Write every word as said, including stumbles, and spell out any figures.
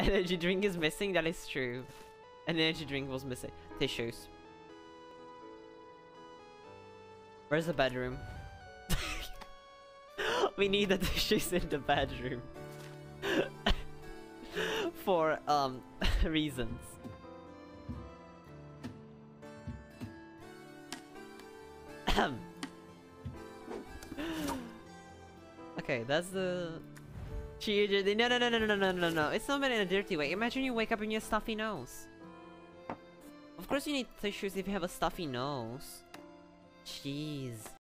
energy drink is missing, that is true. An energy drink was missing. Tissues. Where's the bedroom? We need the tissues in the bedroom. For, um, reasons. Okay, that's the... Chiri no, no, no, no, no, no, no, no. It's not meant in a dirty way. Imagine you wake up and you have a stuffy nose. Of course you need tissues if you have a stuffy nose. Jeez.